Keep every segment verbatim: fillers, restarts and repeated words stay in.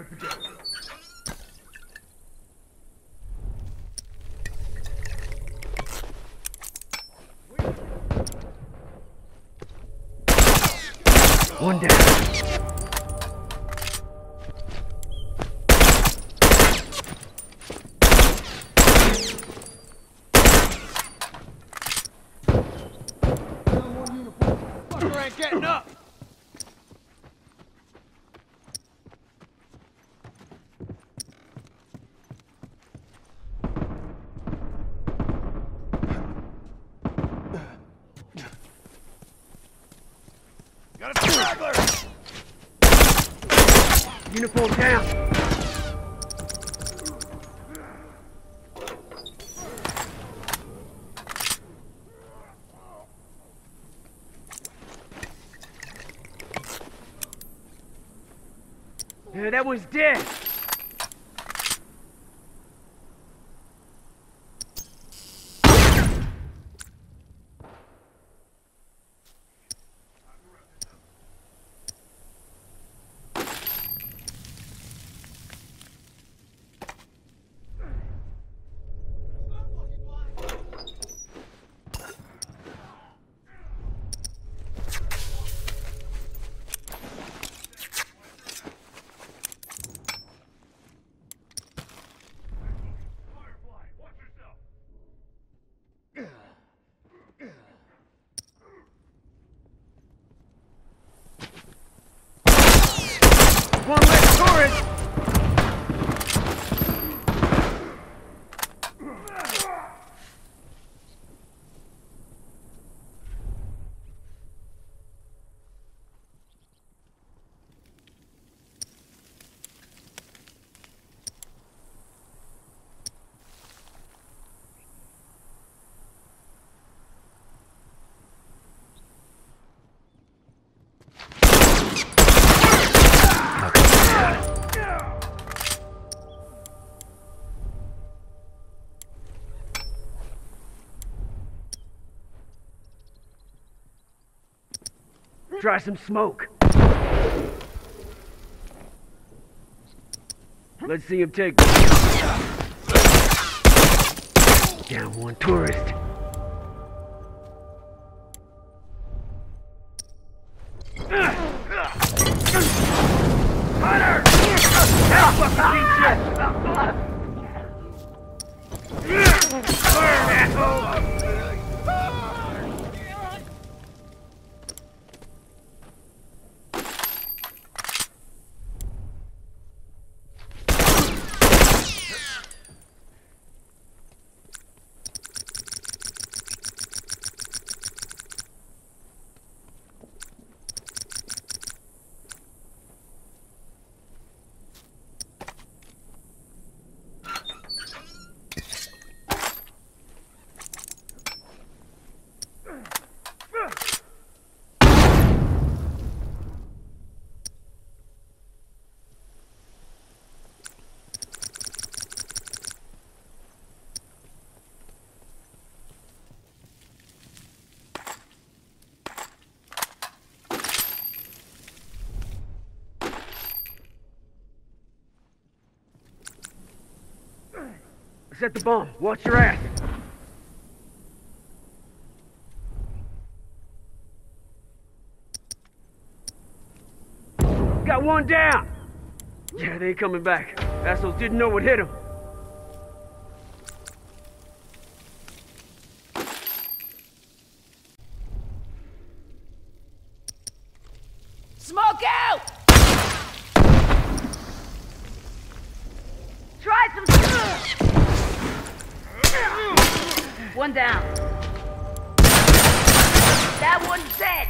One down. Fucker ain't getting up! Got a straggler! Uniform down. Yeah, that was dead. One less tourist! Try some smoke. Let's see him take. Down one tourist. Hunter! That fucking beats you! Burn, asshole! Set the bomb. Watch your ass. Got one down. Yeah, they ain't coming back. Assholes didn't know what hit them. Smoke out! Try some. One down. That one's dead.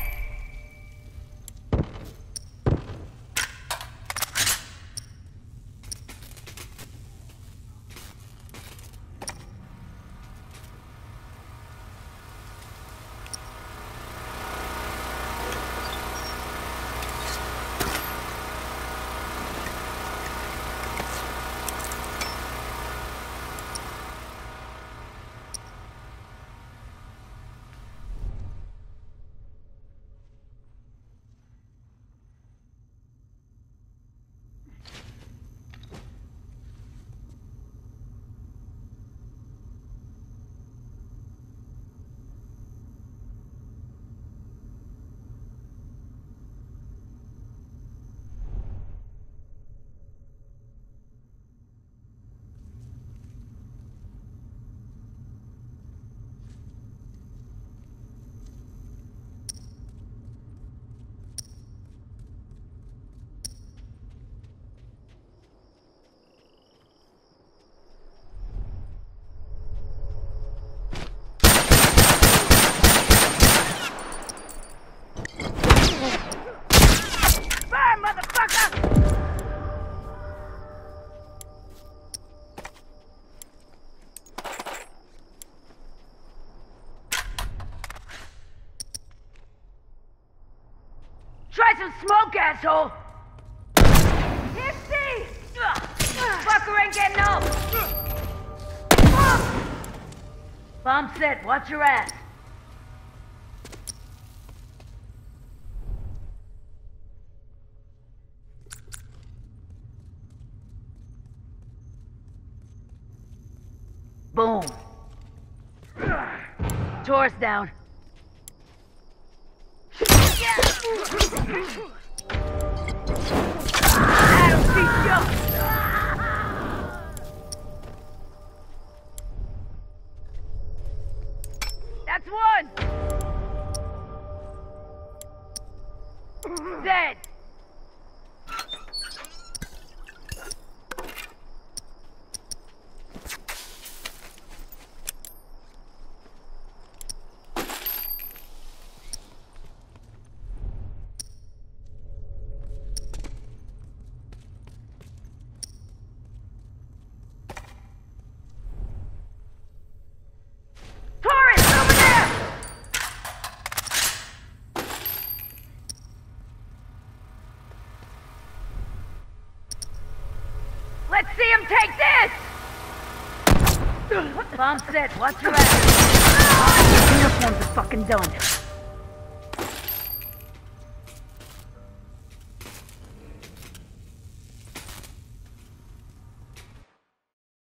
some smoke, asshole! Here, see! Fucker ain't getting up! Bomb set, watch your ass. Boom. Tor's down. That'll teach you. That's one. Dead. Let's see him take this! Bomb set, watch your ass. Uniforms are fucking done.